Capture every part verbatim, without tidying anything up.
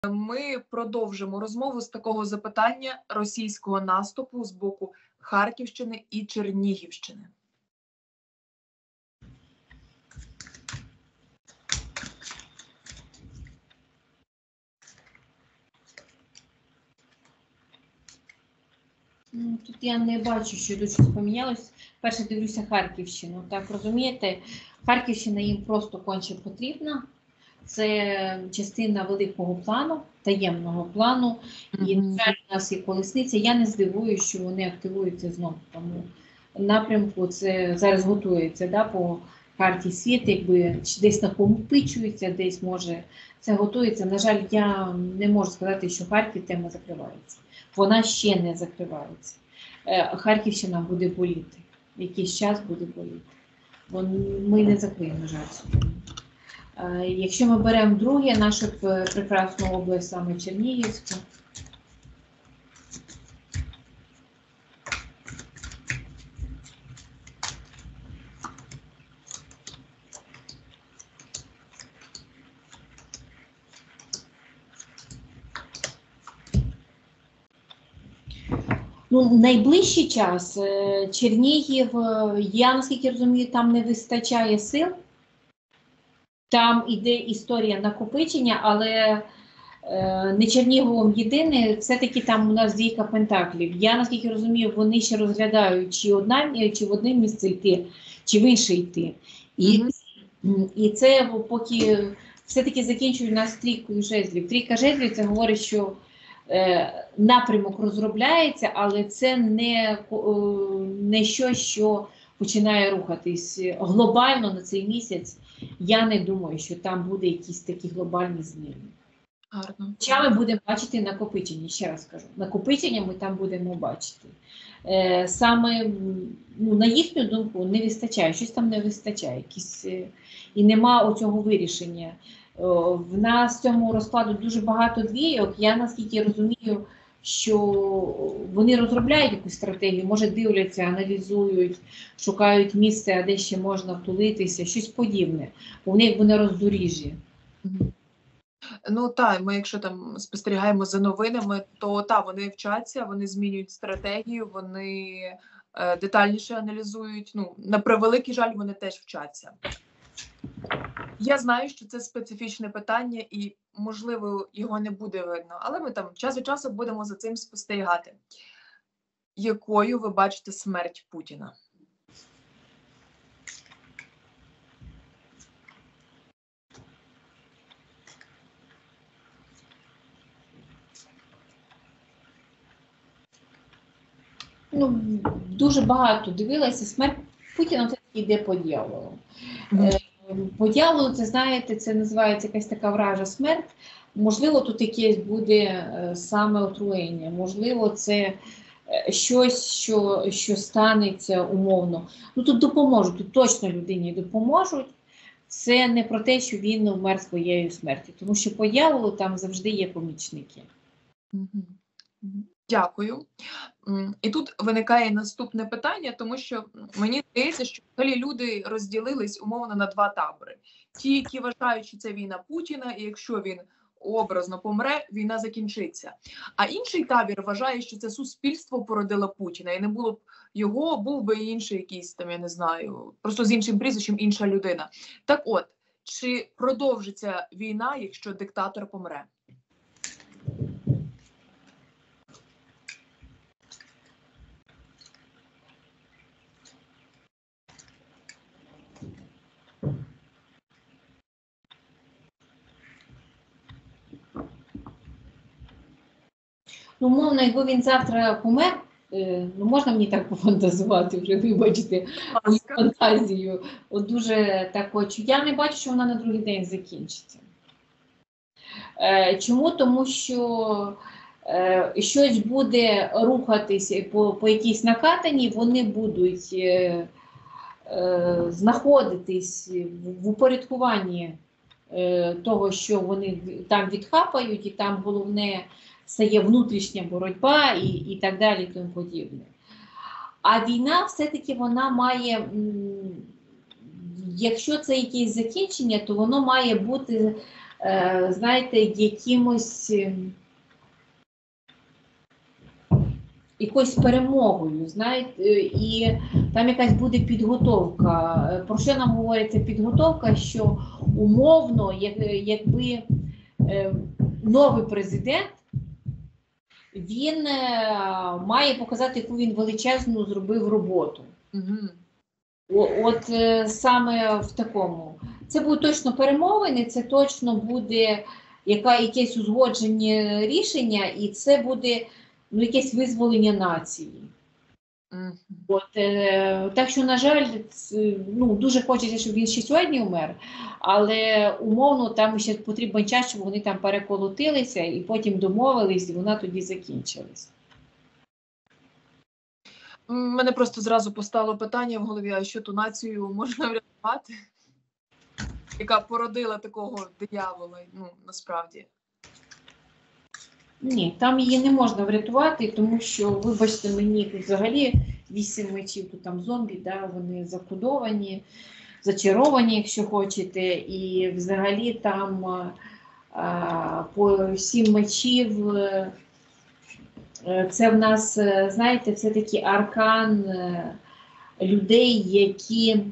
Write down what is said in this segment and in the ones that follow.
Ми продовжимо розмову з такого запитання російського наступу з боку Харківщини і Чернігівщини. Тут я не бачу, що тут щось помінялось. Перше дивлюся Харківщину. Так, розумієте, Харківщина їм просто конче потрібна. Це частина великого плану, таємного плану. Mm-hmm. І, на жаль, у нас є колесниця. Я не здивуюся, що вони активуються знову в тому напрямку. Це зараз готується, да, по карті світу, якби десь накопичується, десь може це готується. На жаль, я не можу сказати, що Харків тема закривається. Вона ще не закривається. Харківщина буде боліти. Якийсь час буде боліти. Ми не закриємо, на жаль. Якщо ми беремо друге, нашу прекрасну область, саме Чернігівську, ну, найближчий час Чернігів, я, наскільки розумію, там не вистачає сил. Там іде історія накопичення, але е, не Черніговом єдине, все-таки там у нас двійка пентаклів. Я, наскільки розумію, вони ще розглядають, чи, одна, чи в одне місце йти, чи в інше йти. І, mm-hmm. і це поки все-таки закінчують нас трійкою жезлів. Трійка жезлів – це говорить, що е, напрямок розробляється, але це не, е, не щось, що починає рухатись глобально на цей місяць. Я не думаю, що там буде якісь такі глобальні зміни. Гарно. Хоча ми будемо бачити накопичення, ще раз кажу. Накопичення ми там будемо бачити. Е, саме, ну, на їхню думку, не вистачає, щось там не вистачає. Якісь, е, і нема оцього вирішення. Е, в нас в цьому розкладу дуже багато двійок. Я, наскільки розумію, що вони розробляють якусь стратегію, може дивляться, аналізують, шукають місце, де ще можна втулитися, щось подібне. Вони якби на роздоріжжі. Ну так, ми якщо там спостерігаємо за новинами, то так, вони вчаться, вони змінюють стратегію, вони е, детальніше аналізують. Ну, на превеликий жаль, вони теж вчаться. Я знаю, що це специфічне питання і, можливо, його не буде видно, але ми там час від часу будемо за цим спостерігати. Якою ви бачите смерть Путіна? Ну, дуже багато дивилася. Смерть Путіна це йде по дьяволу. Mm-hmm. По дьяволу, це, знаєте, це називається якась така вража смерть. Можливо, тут якесь буде саме отруєння, можливо, це щось, що, що станеться умовно. Ну, тут допоможуть, тут точно людині допоможуть. Це не про те, що він вмер своєю смертю, тому що по дьяволу там завжди є помічники. Дякую. І тут виникає наступне питання, тому що мені здається, що взагалі люди розділились умовно на два табори. Ті, які вважають, що це війна Путіна, і якщо він образно помре, війна закінчиться. А інший табір вважає, що це суспільство породило Путіна, і не було б його, був би інший якийсь, там, я не знаю, просто з іншим прізвищем інша людина. Так от, чи продовжиться війна, якщо диктатор помре? Ну, мовно, якби він завтра помер, ну, можна мені так пофантазувати, вже вибачте, мою фантазію. От дуже так хочу. Я не бачу, що вона на другий день закінчиться. Чому? Тому що щось буде рухатися по, по якійсь накатанні, вони будуть знаходитись в упорядкуванні того, що вони там відхапають, і там головне стає внутрішня боротьба і, і так далі, і тому подібне. А війна все-таки вона має, якщо це якесь закінчення, то воно має бути е, знаєте, якимось якоюсь перемогою, знаєте, і там якась буде підготовка. Про що нам говориться підготовка? Що умовно, як, якби е, новий президент, він е, має показати, яку він величезну зробив роботу. Угу. О, от е, саме в такому. Це будуть точно перемовини, це точно буде яка, якесь узгодження рішення, і це буде ну, якесь визволення нації. Угу. От, е, так що, на жаль, ц- ну, дуже хочеться, щоб він ще сьогодні умер, але умовно там ще потрібен час, щоб вони там переколотилися і потім домовились, і вона тоді закінчилась. Мене просто зразу постало питання в голові, а що ту націю можна врятувати, яка породила такого диявола, ну, насправді. Ні, там її не можна врятувати, тому що, вибачте мені, тут взагалі вісім мечів, тут там зомбі, да, вони закодовані, зачаровані, якщо хочете, і взагалі там а, по сім мечів, е, це в нас, е, знаєте, це такий аркан е, людей, які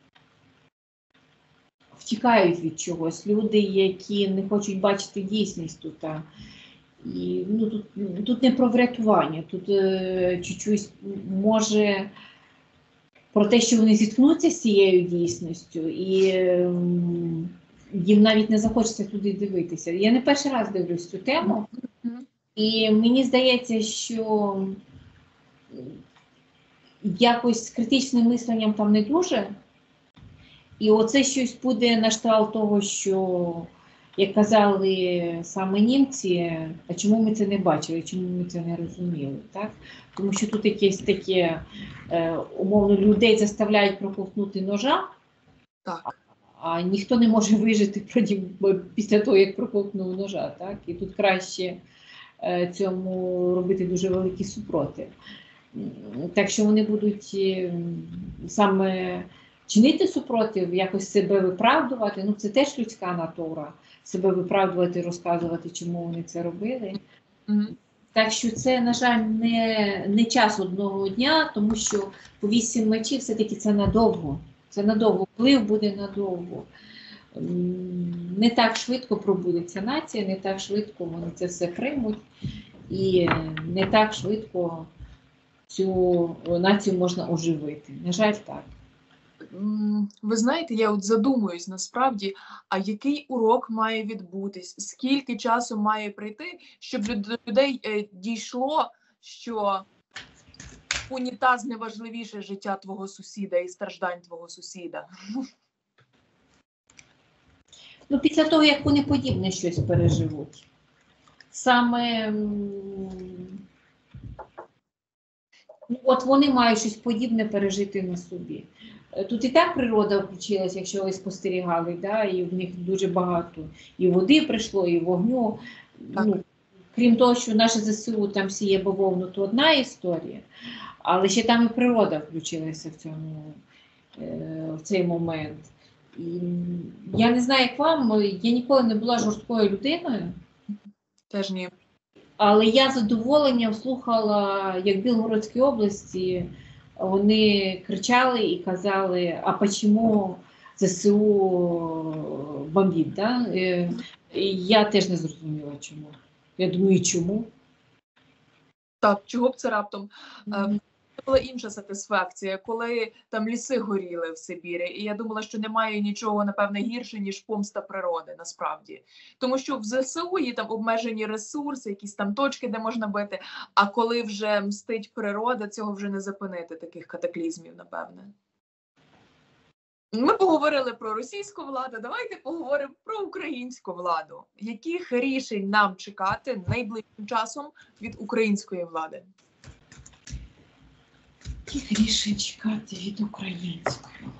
втікають від чогось, люди, які не хочуть бачити дійсність тут. а. І, ну, тут, тут не про врятування, тут е, чуть-чуть може про те, що вони зіткнуться з цією дійсністю, і е, їм навіть не захочеться туди дивитися. Я не перший раз дивлюсь цю тему, і мені здається, що якось з критичним мисленням там не дуже. І оце щось буде на кшталт того, що, як казали саме німці, а чому ми це не бачили, чому ми це не розуміли, так? Тому що тут якесь таке, е, умовно, людей заставляють проковтнути ножа, Так. а ніхто не може вижити проти, після того, як проковтнув ножа, так? І тут краще е, цьому робити дуже великий супротив. Так що вони будуть е, саме чинити супротив, якось себе виправдувати, ну це теж людська натура, себе виправдувати, розказувати, чому вони це робили. Угу. Так що це, на жаль, не, не час одного дня, тому що по вісім мечів все-таки це надовго. Це надовго, вплив буде надовго. Не так швидко пробудеться нація, не так швидко вони це все приймуть, і не так швидко цю націю можна оживити. На жаль, так. Ви знаєте, я от задумуюсь насправді, а який урок має відбутись, скільки часу має прийти, щоб до людей е, дійшло, що унітаз не важливіше життя твого сусіда і страждань твого сусіда. Ну, після того, як вони подібне щось переживуть. Саме ну, от вони мають щось подібне пережити на собі. Тут і так природа включилась, якщо ви спостерігали, да, і в них дуже багато і води прийшло, і вогню. Ну, крім того, що наше ЗСУ там сіє бавовну, то одна історія, але ще там і природа включилася в цьому, в цей момент. І я не знаю, як вам, я ніколи не була жорсткою людиною. Теж ні. Але я з задоволенням слухала, як в Білгородській області вони кричали і казали, а чому ЗСУ бомбить, да? І я теж не зрозуміла, чому. Я думаю, чому? Так, чого б це раптом? Mm-hmm. Це була інша сатисфакція, коли там ліси горіли в Сибірі, і я думала, що немає нічого, напевне, гірше, ніж помста природи, насправді. Тому що в ЗСУ є там обмежені ресурси, якісь там точки, де можна бити, а коли вже мстить природа, цього вже не зупинити, таких катаклізмів, напевне. Ми поговорили про російську владу, давайте поговоримо про українську владу. Яких рішень нам чекати найближчим часом від української влади? Яких рішень чекати від української влади?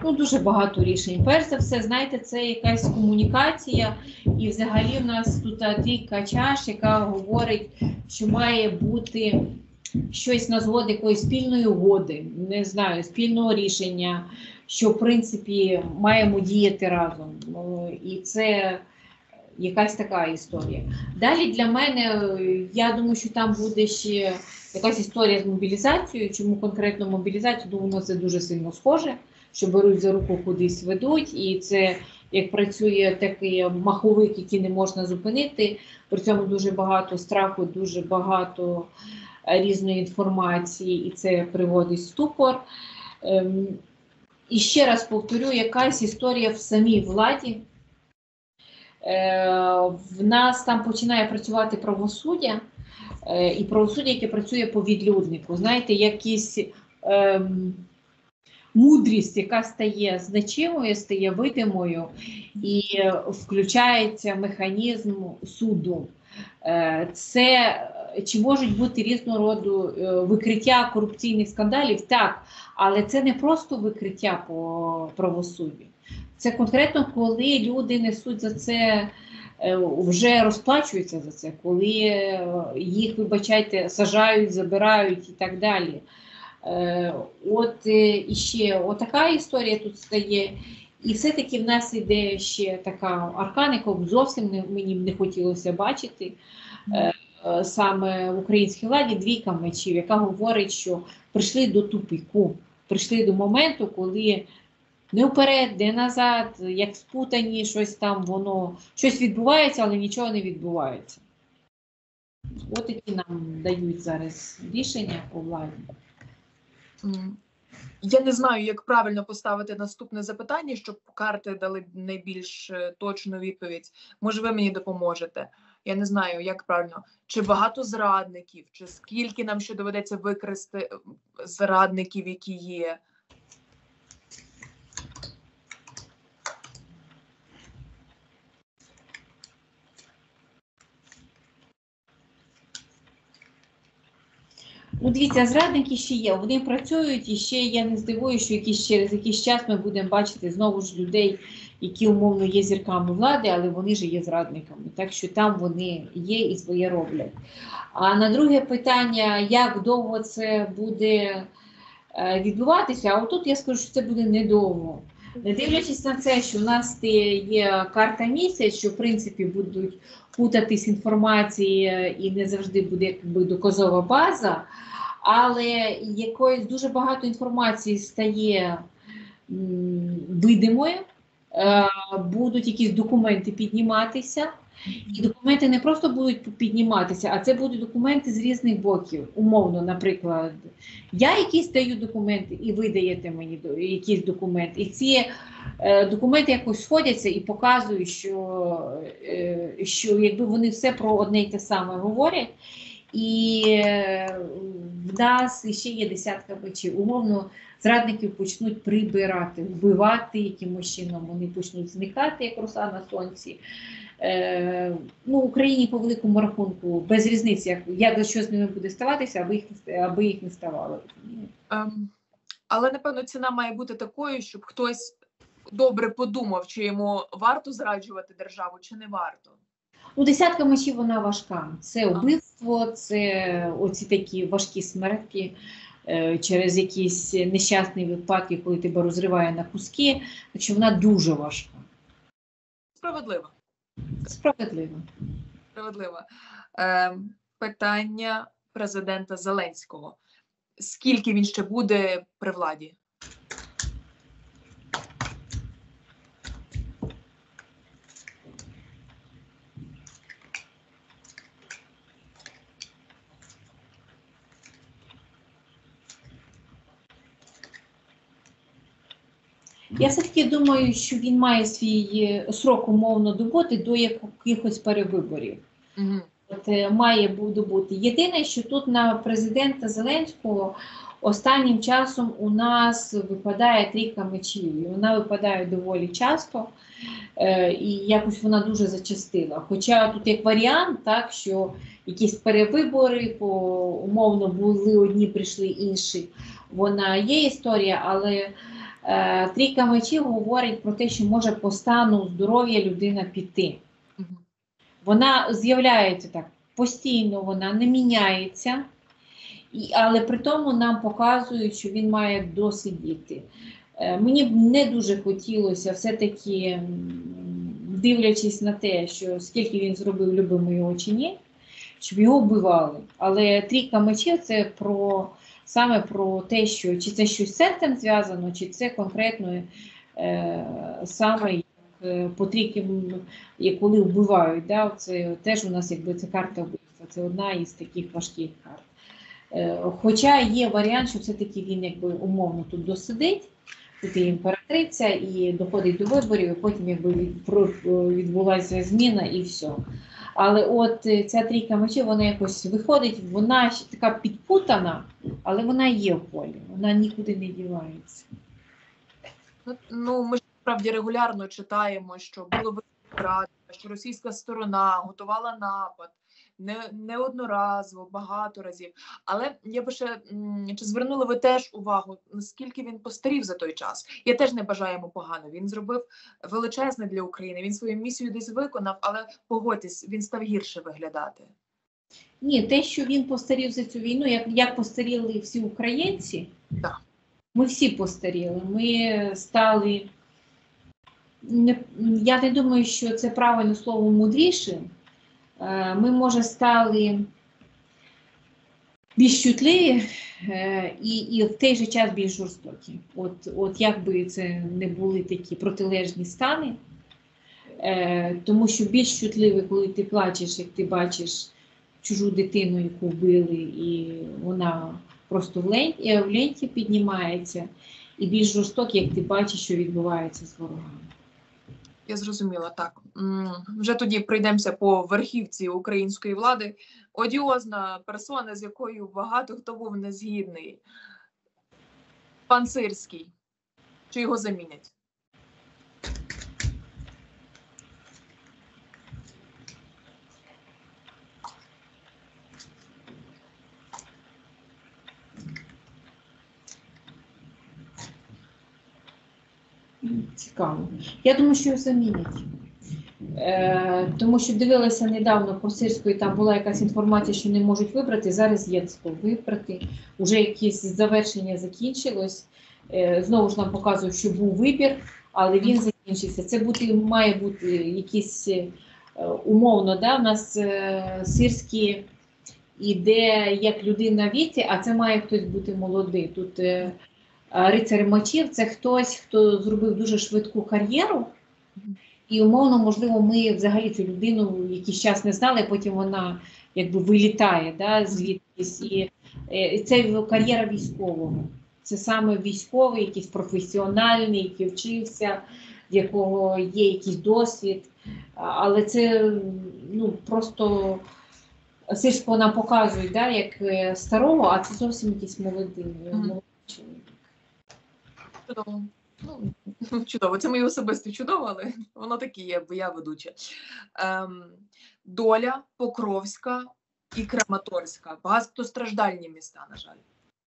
Ну, дуже багато рішень. Перш за все, знаєте, це якась комунікація, і взагалі в нас тут трійка чаш, яка говорить, що має бути щось на згоду якоїсь спільної угоди, не знаю, спільного рішення, що, в принципі, маємо діяти разом. І це якась така історія. Далі для мене, я думаю, що там буде ще якась історія з мобілізацією. Чому конкретно мобілізацію? Думаю, це дуже сильно схоже, що беруть за руку кудись ведуть, і це як працює такий маховик, який не можна зупинити. При цьому дуже багато страху, дуже багато різної інформації, і це приводить в ступор. Ем, і ще раз повторю, якась історія в самій владі. Е, в нас там починає працювати правосуддя, е, і правосуддя, яке працює по відлюднику. Знаєте, якісь ем, мудрість, яка стає значимою, стає видимою, і включається механізм суду. Це чи можуть бути різного роду викриття корупційних скандалів? Так, але це не просто викриття по правосуддю. Це конкретно, коли люди несуть за це, вже розплачуються за це, коли їх, вибачайте, сажають, забирають і так далі. От іще отака історія тут стає. І все-таки в нас іде ще така аркан, яку зовсім не, мені б не хотілося бачити. Саме в українській владі двійка мечів, яка говорить, що прийшли до тупику, прийшли до моменту, коли не вперед, не назад, як спутані, щось там воно, щось відбувається, але нічого не відбувається. От такі нам дають зараз рішення по владі. Я не знаю, як правильно поставити наступне запитання, щоб карти дали найбільш точну відповідь. Може, ви мені допоможете? Я не знаю, як правильно. Чи багато зрадників, чи скільки нам ще доведеться викрасти зрадників, які є? Ну, дивіться, зрадники ще є, вони працюють, і ще я не здивуюся, що якийсь, через якийсь час ми будемо бачити знову ж людей, які умовно є зірками влади, але вони ж є зрадниками, так що там вони є і своє роблять. А на друге питання, як довго це буде відбуватися, а отут я скажу, що це буде недовго. Не дивлячись на це, що в нас є карта місяць, що в принципі будуть путатись інформації і не завжди буде якби доказова база, але якоїсь дуже багато інформації стає м, видимою, е, будуть якісь документи підніматися, і документи не просто будуть підніматися, а це будуть документи з різних боків. Умовно, наприклад, я якісь даю документи, і ви даєте мені якісь документи. І ці е, документи якось сходяться і показують, що, е, що якби вони все про одне й те саме говорять. І е, в нас ще є десятка мечів. Умовно, зрадників почнуть прибирати, вбивати якимось чином, вони почнуть зникати, як роса на сонці. Е, ну, Україні по великому рахунку без різниці, як, як за що з ними буде ставатися, аби їх, аби їх не ставало. Ем, але, напевно, ціна має бути такою, щоб хтось добре подумав, чи йому варто зраджувати державу, чи не варто. Ну, десятка мечів, вона важка. Це вбивство, це оці такі важкі смерті е, через якісь нещасні випадки, коли тебе розриває на куски. Так що вона дуже важка. Справедливо. Справедливо. Справедливо. Е, питання президента Зеленського. Скільки він ще буде при владі? Я все-таки думаю, що він має свій срок умовно добути до якихось перевиборів. Угу. От, має бути. Єдине, що тут на президента Зеленського останнім часом у нас випадає трійка мечів. І вона випадає доволі часто, е, і якось вона дуже зачастила. Хоча тут як варіант, так, що якісь перевибори, по, умовно були одні, прийшли інші. Вона є історія, але Е, Трійка мечів говорить про те, що може по стану здоров'я людина піти. Угу. Вона з'являється так постійно, вона не міняється, і, але при тому нам показують, що він має досидіти. Е, мені б не дуже хотілося все-таки, дивлячись на те, що скільки він зробив, любимо його чи ні, щоб його вбивали. Але трійка мечів – це про, саме про те, що чи це щось з серцем зв'язано, чи це конкретно е, саме як, е, по трійки, як коли вбивають. Да? Це теж у нас якби це карта вбивства, це одна із таких важких карт. Е, хоча є варіант, що все-таки він якби умовно тут досидить, тут і імператриця, і доходить до виборів, і потім якби від, відбулася зміна і все. Але от ця трійка мечів, вона якось виходить, вона така підпутана, але вона є в полі, вона нікуди не дівається. Ну, ми ж справді регулярно читаємо, що було виправдано, що російська сторона готувала напад, не, неодноразово, багато разів. Але я би ще, чи звернули ви теж увагу, наскільки він постарів за той час? Я теж не бажаю йому погано. Він зробив величезне для України, він свою місію десь виконав, але погодьтесь, він став гірше виглядати. Ні, те, що він постарів за цю війну, як, як постаріли всі українці, так. Ми всі постаріли. Ми стали, не, я не думаю, що це правильне слово мудрішим. Ми, може, стали більш чутливі і, і в той же час більш жорстокі. От, от як би це не були такі протилежні стани, тому що більш чутливий, коли ти плачеш, як ти бачиш чужу дитину, яку вбили, і вона просто в ленті, в ленті піднімається, і більш жорстокий, як ти бачиш, що відбувається з ворогами. Я зрозуміла, так. Вже тоді пройдемося по верхівці української влади. Одіозна персона, з якою багато хто був незгідний. Пан Сирський. Чи його замінять? Цікаво. Я думаю, що його замінять. Е, тому що дивилася недавно по Сирської, там була якась інформація, що не можуть вибрати, зараз є це вибрати. Уже якесь завершення закінчилось. Е, знову ж нам показують, що був вибір, але він закінчився. Це бути, має бути якийсь е, умовно, да? У нас е, Сирський іде як людина в віці, а це має хтось бути молодий. Тут е, рицар мечів – це хтось, хто зробив дуже швидку кар'єру, і умовно, можливо, ми взагалі цю людину якийсь час не знали, а потім вона якби вилітає, да, звідкись. І, і це кар'єра військового. Це саме військовий, якийсь професіональний, який вчився, в якого є якийсь досвід. Але це, ну, просто Сирського нам показують, да, як старого, а це зовсім якийсь молодий, молодий чоловік. Чудово. Ну, чудово. Це мої особисті чудово, але воно таке є, бо я ведуча. Ем, Доля, Покровська і Краматорська. Багатостраждальні міста, на жаль.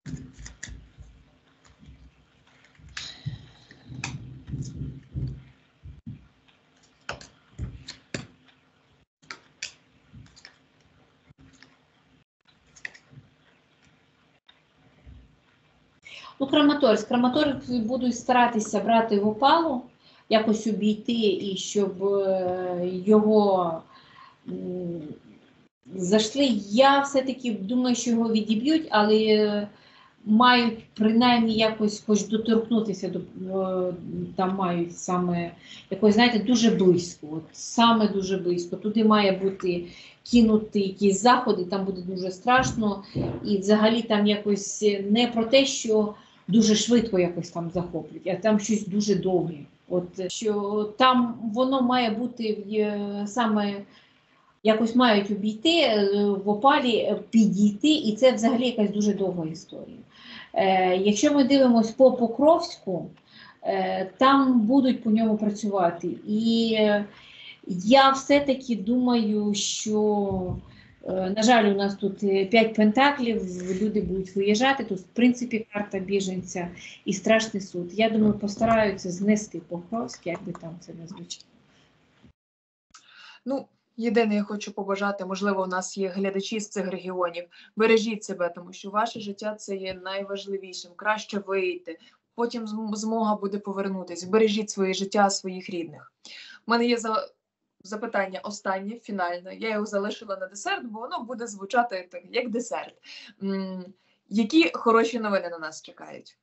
Ну, Краматорськ. Краматорськ будуть старатися брати в опалу, якось обійти, і щоб його зайшли. Я все-таки думаю, що його відіб'ють, але мають принаймні якось хоч доторкнутися, до, там мають саме якось, знаєте, дуже близько, от, саме дуже близько. Туди має бути кинути якісь заходи, там буде дуже страшно, і взагалі там якось не про те, що дуже швидко якось там захоплять, а там щось дуже довге. От, що там воно має бути саме, якось мають обійти, в опалі підійти, і це взагалі якась дуже довга історія. Е, якщо ми дивимося по Покровську, е, там будуть по ньому працювати. І е, я все-таки думаю, що На жаль, у нас тут п'ять пентаклів, люди будуть виїжджати, тут, в принципі, карта біженця і страшний суд. Я думаю, постараються знести Покровськ, як би там це не звучало. Ну, єдине, я хочу побажати, можливо, у нас є глядачі з цих регіонів, бережіть себе, тому що ваше життя – це є найважливішим. Краще вийти, потім змога буде повернутись. Бережіть своє життя, своїх рідних. У мене є за... запитання останнє, фінальне. Я його залишила на десерт, бо воно буде звучати так, як десерт. М- які хороші новини на нас чекають?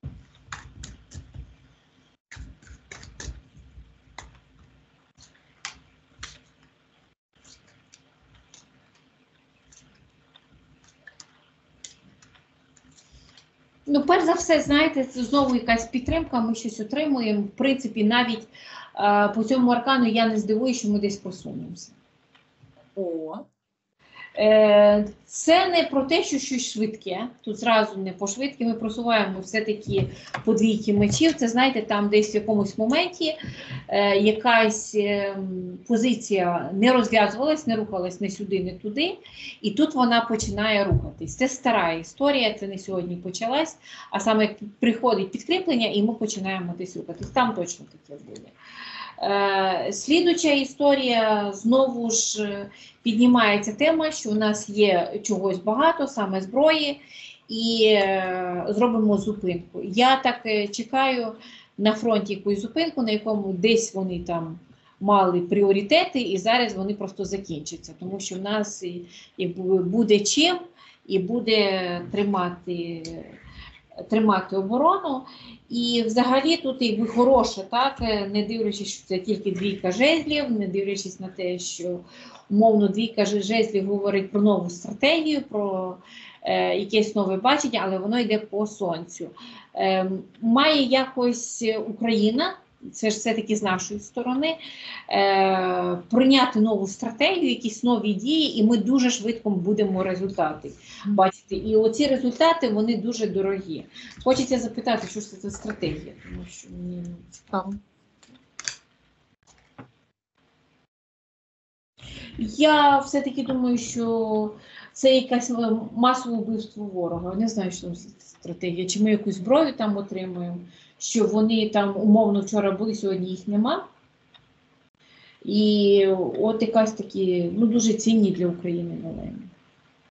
Ну, перш за все, знаєте, це знову якась підтримка, ми щось отримуємо. В принципі, навіть е, по цьому аркану я не здивуюся, що ми десь просунемося. О. Е, це не про те, що щось швидке, тут зразу не по швидке, ми просуваємо все-таки по двійки мечів. Це, знаєте, там десь в якомусь моменті е, якась е, позиція не розв'язувалась, не рухалась не сюди, не туди, і тут вона починає рухатись. Це стара історія, це не сьогодні почалась, а саме приходить підкріплення і ми починаємо десь рухатись. Там точно таке буде. Е, слідуча історія, знову ж піднімається тема, що у нас є чогось багато, саме зброї, і е, зробимо зупинку. Я так е, чекаю на фронті якусь зупинку, на якому десь вони там мали пріоритети, і зараз вони просто закінчаться, тому що в нас і, і буде чим, і буде тримати, тримати оборону. І взагалі тут якби хороше, так, не дивлячись, що це тільки двійка жезлів, не дивлячись на те, що умовно двійка жезлів говорить про нову стратегію, про е, якесь нове бачення, але воно йде по сонцю. Е, має якось Україна, це ж все-таки з нашої сторони, е, прийняти нову стратегію, якісь нові дії, і ми дуже швидко будемо результати бачити. І оці результати, вони дуже дорогі. Хочеться запитати, що ж це за стратегія, тому що мені цікаво. Я все-таки думаю, що це якесь масове вбивство ворога. Не знаю, що це стратегія. Чи ми якусь зброю там отримуємо, що вони там умовно вчора були, сьогодні їх нема. І от якась такі, ну, дуже цінні для України новини.